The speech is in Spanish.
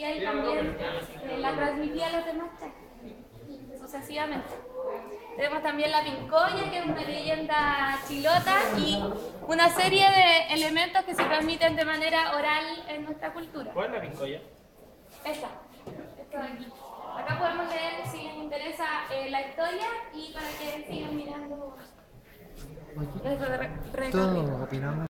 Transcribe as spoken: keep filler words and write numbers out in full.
y él también eh, la transmitía a los demás chacras, sucesivamente. Tenemos también la pincoya, que es una leyenda chilota y una serie de elementos que se transmiten de manera oral en nuestra cultura. ¿Cuál es la pincoya? Esta, esto de aquí. Acá podemos leer si les interesa eh, la historia y para que sigan mirando. Todos opinamos.